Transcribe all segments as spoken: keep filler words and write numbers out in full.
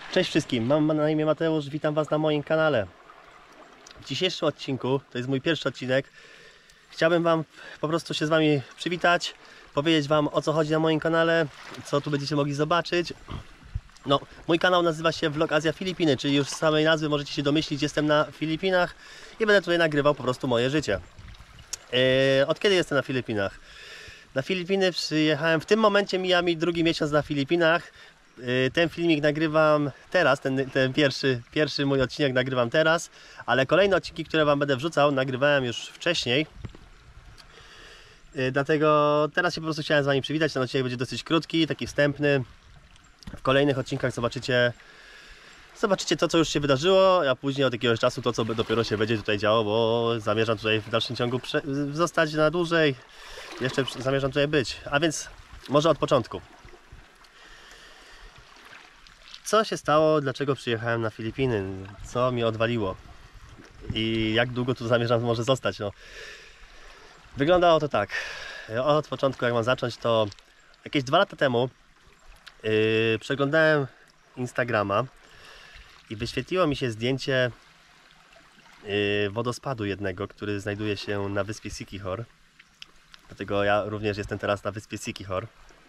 Cześć wszystkim, mam na imię Mateusz, witam Was na moim kanale. W dzisiejszym odcinku, to jest mój pierwszy odcinek, chciałbym Wam po prostu się z Wami przywitać, powiedzieć Wam, o co chodzi na moim kanale, co tu będziecie mogli zobaczyć. No, mój kanał nazywa się Vlog Azja Filipiny, czyli już z samej nazwy możecie się domyślić, jestem na Filipinach i będę tutaj nagrywał po prostu moje życie. Yy, od kiedy jestem na Filipinach? Na Filipiny przyjechałem, w tym momencie mija mi drugi miesiąc na Filipinach. Ten filmik nagrywam teraz, ten, ten pierwszy, pierwszy mój odcinek nagrywam teraz, ale kolejne odcinki, które Wam będę wrzucał, nagrywałem już wcześniej. Dlatego teraz się po prostu chciałem z Wami przywitać. Ten odcinek będzie dosyć krótki, taki wstępny. W kolejnych odcinkach zobaczycie, zobaczycie to, co już się wydarzyło, a później od jakiegoś czasu to, co dopiero się będzie tutaj działo, bo zamierzam tutaj w dalszym ciągu zostać na dłużej. Jeszcze zamierzam tutaj być, a więc może od początku. Co się stało, dlaczego przyjechałem na Filipiny, co mi odwaliło i jak długo tu zamierzam może zostać. No. Wyglądało to tak, od początku jak mam zacząć, to jakieś dwa lata temu yy, przeglądałem Instagrama i wyświetliło mi się zdjęcie yy, wodospadu jednego, który znajduje się na wyspie Siquijor. Dlatego ja również jestem teraz na wyspie Siquijor.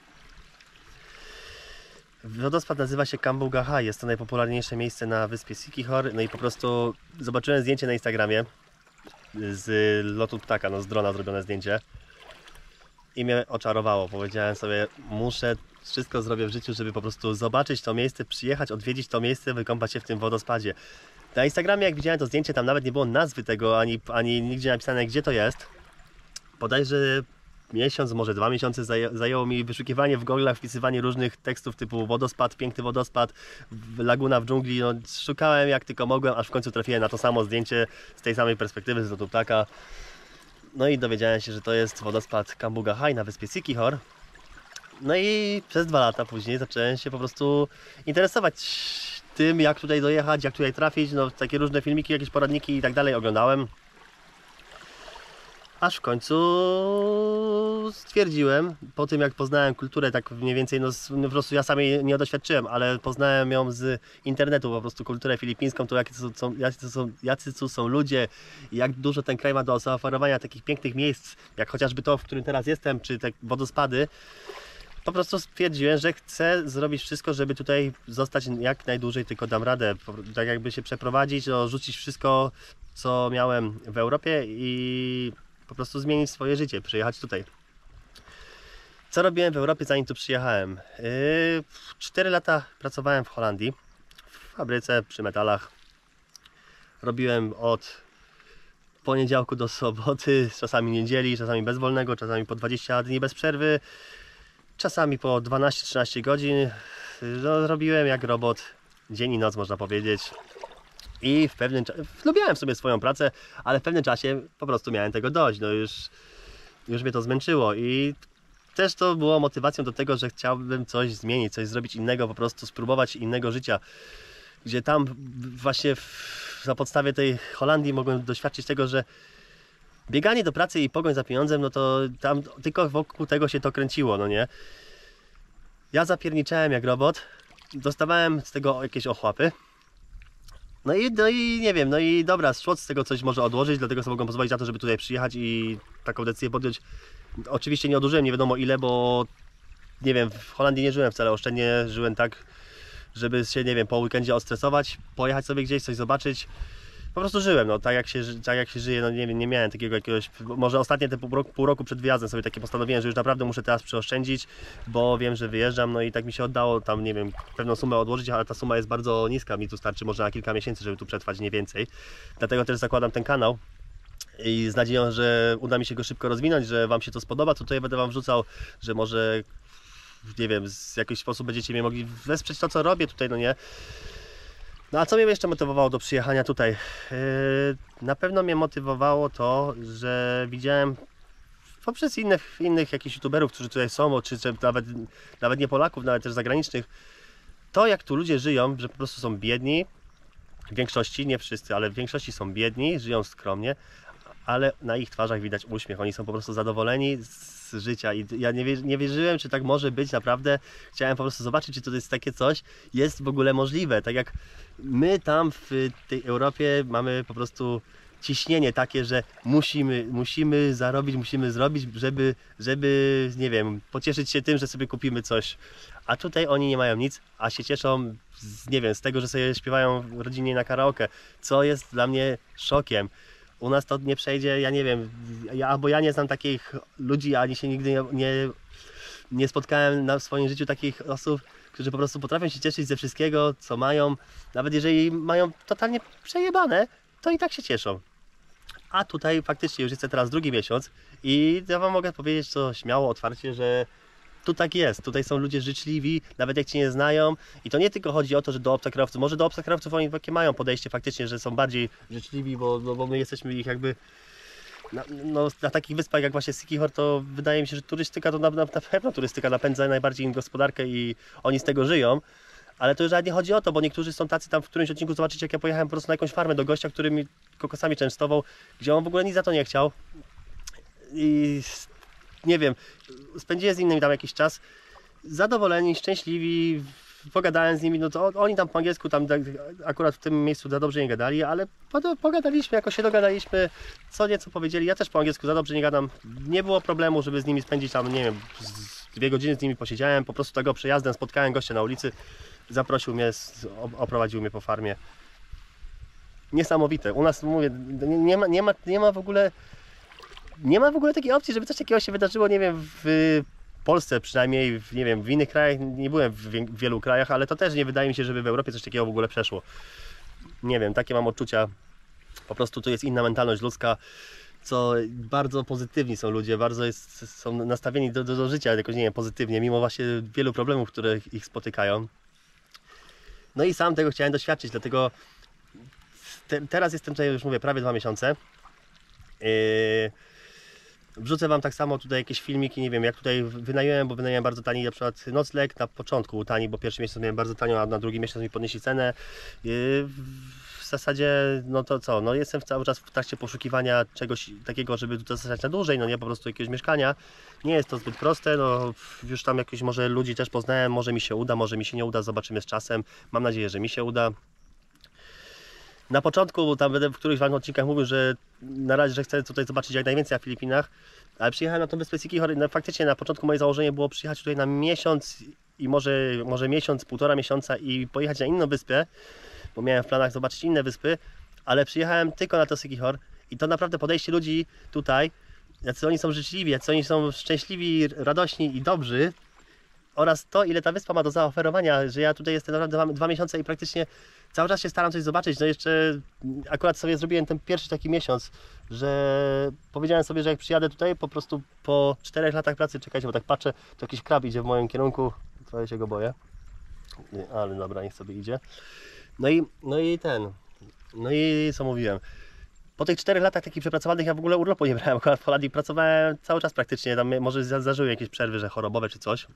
Wodospad nazywa się Cambuga High, jest to najpopularniejsze miejsce na wyspie Siquijor. No i po prostu zobaczyłem zdjęcie na Instagramie z lotu ptaka, no z drona zrobione zdjęcie i mnie oczarowało. Powiedziałem sobie, muszę, wszystko zrobię w życiu, żeby po prostu zobaczyć to miejsce, przyjechać, odwiedzić to miejsce, wykąpać się w tym wodospadzie. Na Instagramie jak widziałem to zdjęcie, tam nawet nie było nazwy tego, ani, ani nigdzie napisane, gdzie to jest. Bodajże miesiąc, może dwa miesiące zajęło mi wyszukiwanie w Google'ach, wpisywanie różnych tekstów typu wodospad, piękny wodospad, laguna w dżungli. No, szukałem jak tylko mogłem, aż w końcu trafiłem na to samo zdjęcie z tej samej perspektywy, z lotu ptaka. No i dowiedziałem się, że to jest wodospad Cambuga High na wyspie Siquijor. No i przez dwa lata później zacząłem się po prostu interesować tym, jak tutaj dojechać, jak tutaj trafić. No, takie różne filmiki, jakieś poradniki i tak dalej oglądałem. Aż w końcu stwierdziłem, po tym jak poznałem kulturę, tak mniej więcej, no po prostu ja sam jej nie doświadczyłem, ale poznałem ją z internetu, po prostu kulturę filipińską, to jacy są, jacy są, jacy tu są ludzie, jak dużo ten kraj ma do zaoferowania takich pięknych miejsc, jak chociażby to, w którym teraz jestem, czy te wodospady. Po prostu stwierdziłem, że chcę zrobić wszystko, żeby tutaj zostać jak najdłużej tylko dam radę, tak jakby się przeprowadzić, no, rzucić wszystko, co miałem w Europie i po prostu zmienić swoje życie, przyjechać tutaj. Co robiłem w Europie, zanim tu przyjechałem? cztery lata pracowałem w Holandii, w fabryce przy metalach. Robiłem od poniedziałku do soboty, czasami niedzieli, czasami bez wolnego, czasami po dwadzieścia dni bez przerwy, czasami po dwanaście trzynaście godzin. No, robiłem jak robot, dzień i noc można powiedzieć. I w pewnym czasie, lubiałem sobie swoją pracę, ale w pewnym czasie po prostu miałem tego dość, no już, już mnie to zmęczyło i też to było motywacją do tego, że chciałbym coś zmienić, coś zrobić innego, po prostu spróbować innego życia, gdzie tam właśnie w, na podstawie tej Holandii mogłem doświadczyć tego, że bieganie do pracy i pogoń za pieniądzem, no to tam tylko wokół tego się to kręciło, no nie? Ja zapierniczałem jak robot, dostawałem z tego jakieś ochłapy. No i, no i nie wiem, no i dobra, szło z tego coś może odłożyć, dlatego sobie mogłem pozwolić na to, żeby tutaj przyjechać i taką decyzję podjąć. Oczywiście nie odłożyłem nie wiadomo ile, bo nie wiem, w Holandii nie żyłem wcale oszczędnie, żyłem tak, żeby się, nie wiem, po weekendzie odstresować, pojechać sobie gdzieś, coś zobaczyć. Po prostu żyłem, no tak jak się, tak jak się żyje, no nie wiem, nie miałem takiego jakiegoś, może ostatnie te pół roku, pół roku przed wyjazdem sobie takie postanowiłem, że już naprawdę muszę teraz przeoszczędzić, bo wiem, że wyjeżdżam, no i tak mi się oddało tam, nie wiem, pewną sumę odłożyć, ale ta suma jest bardzo niska, mi tu starczy może na kilka miesięcy, żeby tu przetrwać, nie więcej. Dlatego też zakładam ten kanał i z nadzieją, że uda mi się go szybko rozwinąć, że Wam się to spodoba, to tutaj będę Wam wrzucał, że może, nie wiem, w jakiś sposób będziecie mnie mogli wesprzeć to, co robię tutaj, no nie? No a co mnie jeszcze motywowało do przyjechania tutaj? Yy, na pewno mnie motywowało to, że widziałem poprzez innych, innych jakichś youtuberów, którzy tutaj są, czy, czy nawet, nawet nie Polaków, nawet też zagranicznych, to jak tu ludzie żyją, że po prostu są biedni, w większości, nie wszyscy, ale w większości są biedni, żyją skromnie, ale na ich twarzach widać uśmiech, oni są po prostu zadowoleni z życia i ja nie, wierzy, nie wierzyłem, czy tak może być naprawdę. Chciałem po prostu zobaczyć, czy to jest takie coś, jest w ogóle możliwe, tak jak my tam w tej Europie mamy po prostu ciśnienie takie, że musimy, musimy zarobić, musimy zrobić, żeby, żeby, nie wiem, pocieszyć się tym, że sobie kupimy coś. A tutaj oni nie mają nic, a się cieszą z, nie wiem, z tego, że sobie śpiewają rodzinnie na karaoke, co jest dla mnie szokiem. U nas to nie przejdzie, ja nie wiem, ja, albo ja nie znam takich ludzi, ani się nigdy nie, nie, nie spotkałem na, w swoim życiu takich osób, którzy po prostu potrafią się cieszyć ze wszystkiego, co mają, nawet jeżeli mają totalnie przejebane, to i tak się cieszą. A tutaj faktycznie już jest teraz drugi miesiąc i ja wam mogę powiedzieć to śmiało, otwarcie, że tu tak jest. Tutaj są ludzie życzliwi, nawet jak cię nie znają. I to nie tylko chodzi o to, że do obcokrajowców, może do obcokrajowców oni takie mają podejście faktycznie, że są bardziej życzliwi, bo, bo my jesteśmy ich jakby na, no, na takich wyspach jak właśnie Siquijor, to wydaje mi się, że turystyka to na, na, na pewno turystyka napędza najbardziej im gospodarkę i oni z tego żyją. Ale to już nie chodzi o to, bo niektórzy są tacy tam w którymś odcinku, zobaczycie, jak ja pojechałem po prostu na jakąś farmę do gościa, który mi kokosami częstował, gdzie on w ogóle nic za to nie chciał. I nie wiem, spędziłem z innymi tam jakiś czas, zadowoleni, szczęśliwi, pogadałem z nimi, no to oni tam po angielsku, tam akurat w tym miejscu za dobrze nie gadali, ale pogadaliśmy, jakoś się dogadaliśmy, co nieco powiedzieli, ja też po angielsku za dobrze nie gadam, nie było problemu, żeby z nimi spędzić tam, nie wiem, dwie godziny z nimi posiedziałem, po prostu tego przejazdem spotkałem gościa na ulicy, zaprosił mnie, oprowadził mnie po farmie. Niesamowite, u nas, mówię, nie ma, nie ma, nie ma w ogóle Nie ma w ogóle takiej opcji, żeby coś takiego się wydarzyło, nie wiem, w Polsce przynajmniej, w, nie wiem, w innych krajach, nie byłem w, w wielu krajach, ale to też nie wydaje mi się, żeby w Europie coś takiego w ogóle przeszło. Nie wiem, takie mam odczucia, po prostu tu jest inna mentalność ludzka, co bardzo pozytywni są ludzie, bardzo jest, są nastawieni do, do, do życia jakoś, nie wiem, pozytywnie, mimo właśnie wielu problemów, które ich spotykają. No i sam tego chciałem doświadczyć, dlatego te, teraz jestem tutaj, już mówię, prawie dwa miesiące. Yy, Wrzucę wam tak samo tutaj jakieś filmiki, nie wiem jak tutaj wynająłem, bo wynająłem bardzo tani na przykład nocleg, na początku tani, bo pierwszy miesiąc miałem bardzo tanio, a na drugi miesiąc mi podnieśli cenę. Yy, w zasadzie, no to co, no jestem cały czas w trakcie poszukiwania czegoś takiego, żeby tutaj zostać na dłużej, no nie po prostu jakiegoś mieszkania. Nie jest to zbyt proste, no już tam jakiś może ludzi też poznałem, może mi się uda, może mi się nie uda, zobaczymy z czasem. Mam nadzieję, że mi się uda. Na początku, tam będę w którychś wam odcinkach mówił, że na razie, że chcę tutaj zobaczyć jak najwięcej na Filipinach, ale przyjechałem na tą wyspę Siquijor, no faktycznie na początku moje założenie było przyjechać tutaj na miesiąc i może, może miesiąc, półtora miesiąca i pojechać na inną wyspę, bo miałem w planach zobaczyć inne wyspy, ale przyjechałem tylko na to Siquijor i to naprawdę podejście ludzi tutaj, jacy oni są życzliwi, jacy oni są szczęśliwi, radośni i dobrzy, oraz to, ile ta wyspa ma do zaoferowania, że ja tutaj jestem naprawdę dwa, dwa miesiące i praktycznie cały czas się staram coś zobaczyć. No jeszcze akurat sobie zrobiłem ten pierwszy taki miesiąc, że powiedziałem sobie, że jak przyjadę tutaj, po prostu po czterech latach pracy, czekajcie, bo tak patrzę, to jakiś krab idzie w moim kierunku, trochę się go boję, ale dobra, niech sobie idzie. No i, no i ten, no i co mówiłem. Po tych czterech latach takich przepracowanych ja w ogóle urlopu nie brałem, akurat w Holandii pracowałem cały czas praktycznie, tam może zdarzyły jakieś przerwy, że chorobowe czy coś.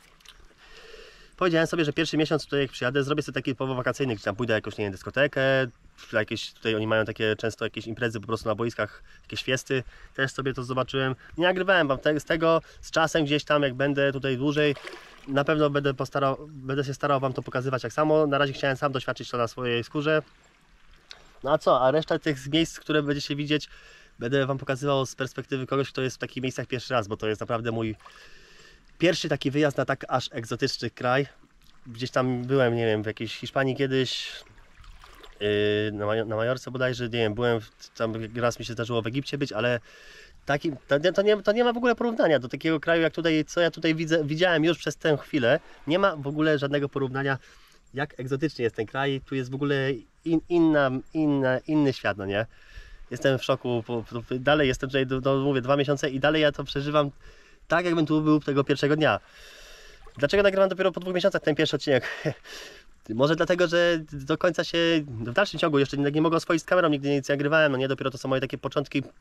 Powiedziałem sobie, że pierwszy miesiąc tutaj jak przyjadę, zrobię sobie taki typowo wakacyjny, gdzie tam pójdę jakąś, nie wiem, dyskotekę, jakieś, tutaj oni mają takie często jakieś imprezy po prostu na boiskach, jakieś fiesty, też sobie to zobaczyłem. Nie nagrywałem wam te, z tego, z czasem gdzieś tam, jak będę tutaj dłużej, na pewno będę, postarał, będę się starał wam to pokazywać jak samo. Na razie chciałem sam doświadczyć to na swojej skórze. No a co, a reszta tych miejsc, które będziecie widzieć, będę wam pokazywał z perspektywy kogoś, kto jest w takich miejscach pierwszy raz, bo to jest naprawdę mój pierwszy taki wyjazd na tak aż egzotyczny kraj. Gdzieś tam byłem, nie wiem, w jakiejś Hiszpanii kiedyś, yy, na, Major na Majorce bodajże, nie wiem, byłem, w, tam raz mi się zdarzyło w Egipcie być, ale taki, to, to, nie, to nie ma w ogóle porównania do takiego kraju, jak tutaj, co ja tutaj widzę, widziałem już przez tę chwilę. Nie ma w ogóle żadnego porównania, jak egzotycznie jest ten kraj. Tu jest w ogóle in, inna, inna, inny świat, no nie? Jestem w szoku, po, po, dalej jestem tutaj, do, do, mówię, dwa miesiące i dalej ja to przeżywam tak, jakbym tu był tego pierwszego dnia. Dlaczego nagrywam dopiero po dwóch miesiącach ten pierwszy odcinek? Może dlatego, że do końca się, w dalszym ciągu jeszcze nie, nie mogę oswoić z kamerą, nigdy nic nie nagrywałem, no nie, dopiero to są moje takie początki yy,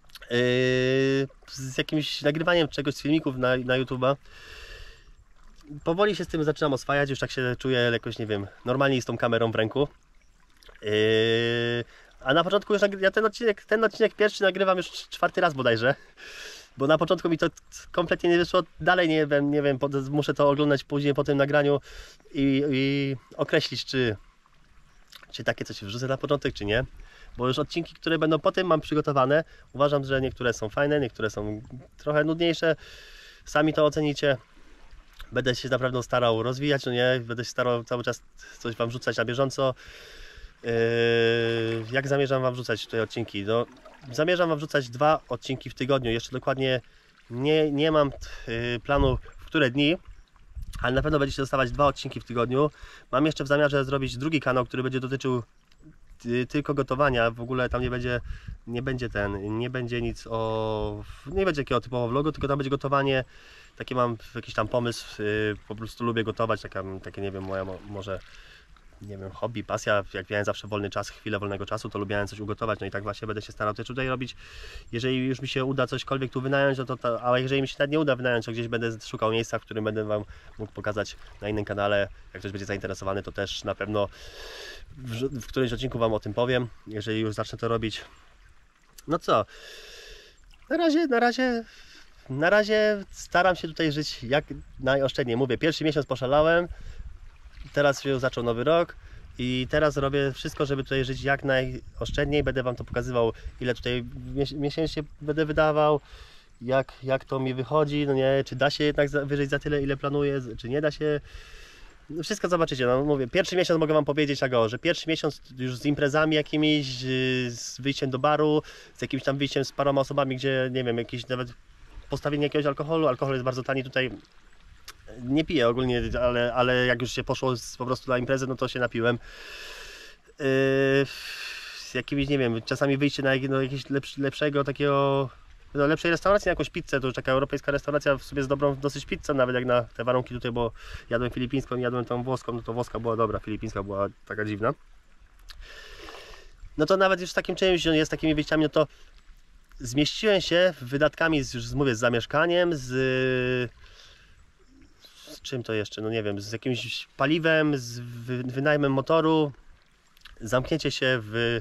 z jakimś nagrywaniem czegoś z filmików na, na YouTube'a. Powoli się z tym zaczynam oswajać, już tak się czuję jakoś, nie wiem, normalnie z tą kamerą w ręku. Yy, A na początku już, ja ten odcinek, ten odcinek pierwszy nagrywam już czwarty raz bodajże. Bo na początku mi to kompletnie nie wyszło, dalej nie wiem, nie wiem, muszę to oglądać później po tym nagraniu i, i określić, czy, czy takie coś wrzucę na początek, czy nie. Bo już odcinki, które będą po tym mam przygotowane, uważam, że niektóre są fajne, niektóre są trochę nudniejsze. Sami to ocenicie. Będę się naprawdę starał rozwijać, no nie, będę się starał cały czas coś Wam wrzucać na bieżąco. Yy, jak zamierzam Wam wrzucać tutaj odcinki? No, zamierzam Wam wrzucać dwa odcinki w tygodniu. Jeszcze dokładnie nie, nie mam yy, planu w które dni, ale na pewno będziecie dostawać dwa odcinki w tygodniu. Mam jeszcze w zamiarze zrobić drugi kanał, który będzie dotyczył yy, tylko gotowania. W ogóle tam nie będzie, nie będzie ten, nie będzie nic o, nie będzie takiego typowo vlogu, tylko tam będzie gotowanie. Taki mam jakiś tam pomysł, yy, po prostu lubię gotować, taka, takie nie wiem, moja może nie wiem, hobby, pasja, jak miałem zawsze wolny czas, chwilę wolnego czasu, to lubiłem coś ugotować, no i tak właśnie będę się starał też tutaj robić. Jeżeli już mi się uda cośkolwiek tu wynająć, no to, to a jeżeli mi się nawet nie uda wynająć, to gdzieś będę szukał miejsca, w którym będę Wam mógł pokazać na innym kanale. Jak ktoś będzie zainteresowany, to też na pewno w, w którymś odcinku Wam o tym powiem, jeżeli już zacznę to robić. No co, na razie, na razie, na razie staram się tutaj żyć jak najoszczędniej. Mówię, pierwszy miesiąc poszalałem, teraz się zaczął nowy rok i teraz robię wszystko, żeby tutaj żyć jak najoszczędniej. Będę Wam to pokazywał, ile tutaj miesięcznie będę wydawał, jak, jak to mi wychodzi, no nie, czy da się jednak wyżyć za tyle, ile planuję, czy nie da się. No wszystko zobaczycie. No mówię, pierwszy miesiąc mogę Wam powiedzieć tak o, że pierwszy miesiąc już z imprezami jakimiś, z wyjściem do baru, z jakimś tam wyjściem z paroma osobami, gdzie nie wiem, jakieś nawet postawienie jakiegoś alkoholu. Alkohol jest bardzo tani tutaj. Nie piję ogólnie, ale, ale jak już się poszło z, po prostu na imprezę, no to się napiłem. Yy, z jakimiś, nie wiem, czasami wyjście na no, jakiegoś lepsz, lepszego takiego, no, lepszej restauracji, na jakąś pizzę, to już taka europejska restauracja w sobie z dobrą dosyć pizzą, nawet jak na te warunki tutaj, bo jadłem filipińską i jadłem tą włoską, no to włoska była dobra, filipińska była taka dziwna. No to nawet już z takim czymś, jest takimi wyjściami, no to zmieściłem się wydatkami z, już mówię, z zamieszkaniem, z... z czym to jeszcze, no nie wiem, z jakimś paliwem, z wynajmem motoru, zamknięcie się w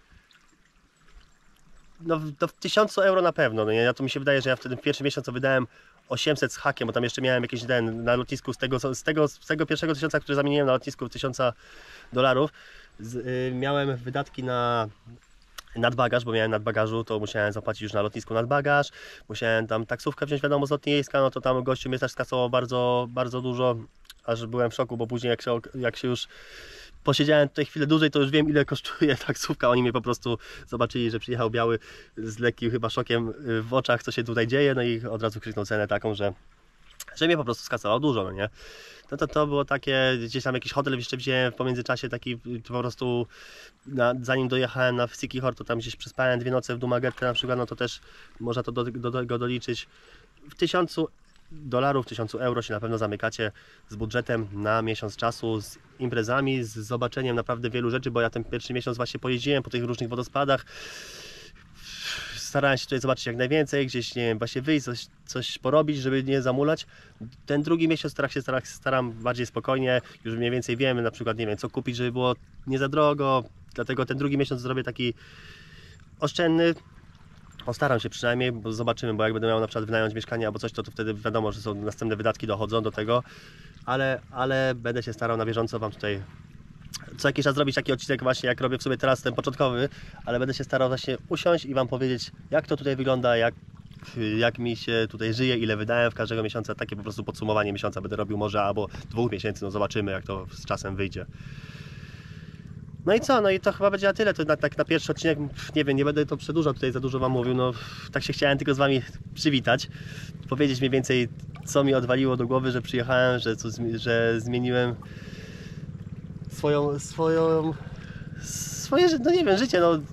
no w tysiącu euro na pewno, no nie, ja to mi się wydaje, że ja wtedy w pierwszym miesiącu wydałem osiemset z hakiem, bo tam jeszcze miałem jakiś den na lotnisku z tego, z tego, z tego pierwszego tysiąca, który zamieniłem na lotnisku tysiąca dolarów, z, y, miałem wydatki na nadbagaż, bo miałem nadbagażu, to musiałem zapłacić już na lotnisku nadbagaż, musiałem tam taksówkę wziąć, wiadomo, z lotniska, no to tam gościu mnie też skasował bardzo, bardzo dużo, aż byłem w szoku, bo później jak się, jak się już posiedziałem tutaj chwilę dłużej, to już wiem, ile kosztuje taksówka. Oni mnie po prostu zobaczyli, że przyjechał biały z lekkim chyba szokiem w oczach, co się tutaj dzieje, no i od razu krzyknął cenę taką, że, że mnie po prostu skasował dużo, no nie? No to to było takie, gdzieś tam jakiś hotel jeszcze wziąłem w pomiędzyczasie, taki po prostu, na, zanim dojechałem na Sikihor, to tam gdzieś przespałem dwie noce w Dumaguete na przykład, no to też można to do, do, do tego doliczyć. W tysiącu dolarów, tysiącu euro się na pewno zamykacie z budżetem na miesiąc czasu, z imprezami, z zobaczeniem naprawdę wielu rzeczy, bo ja ten pierwszy miesiąc właśnie pojeździłem po tych różnych wodospadach. Starałem się tutaj zobaczyć jak najwięcej, gdzieś, nie wiem, właśnie wyjść, coś, coś porobić, żeby nie zamulać. Ten drugi miesiąc staram się staram, staram bardziej spokojnie, już mniej więcej wiemy, na przykład, nie wiem, co kupić, żeby było nie za drogo, dlatego ten drugi miesiąc zrobię taki oszczędny. Postaram się przynajmniej, bo zobaczymy, bo jak będę miał na przykład wynająć mieszkanie albo coś, to, to wtedy wiadomo, że są następne wydatki dochodzą do tego, ale, ale będę się starał na bieżąco Wam tutaj co jakiś czas zrobić taki odcinek właśnie, jak robię w sobie teraz ten początkowy, ale będę się starał właśnie usiąść i Wam powiedzieć, jak to tutaj wygląda, jak, jak mi się tutaj żyje, ile wydałem w każdego miesiąca, takie po prostu podsumowanie miesiąca będę robił może, albo dwóch miesięcy, no zobaczymy, jak to z czasem wyjdzie. No i co? No i to chyba będzie na tyle. To na, tak na pierwszy odcinek, nie wiem, nie będę to przedłużał, tutaj za dużo Wam mówił. No tak się chciałem tylko z Wami przywitać. Powiedzieć mniej więcej, co mi odwaliło do głowy, że przyjechałem, że, co, że zmieniłem swoją, swoją, swoje, no nie wiem, życie. No,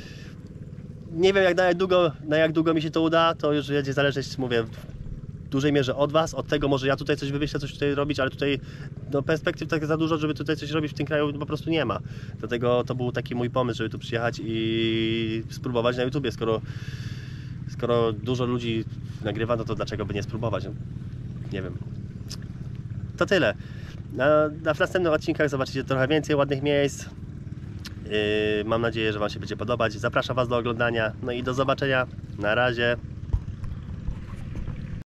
nie wiem jak na, jak długo, na jak długo mi się to uda, to już będzie zależeć, mówię, w dużej mierze od Was, od tego może ja tutaj coś wymyślę, coś tutaj robić, ale tutaj no, perspektyw tak za dużo, żeby tutaj coś robić w tym kraju po prostu nie ma. Dlatego to był taki mój pomysł, żeby tu przyjechać i spróbować na YouTubie, skoro, skoro dużo ludzi nagrywa, no to dlaczego by nie spróbować? No, nie wiem. To tyle. Na, na w następnych odcinkach zobaczycie trochę więcej ładnych miejsc. Yy, mam nadzieję, że Wam się będzie podobać. Zapraszam Was do oglądania. No i do zobaczenia. Na razie.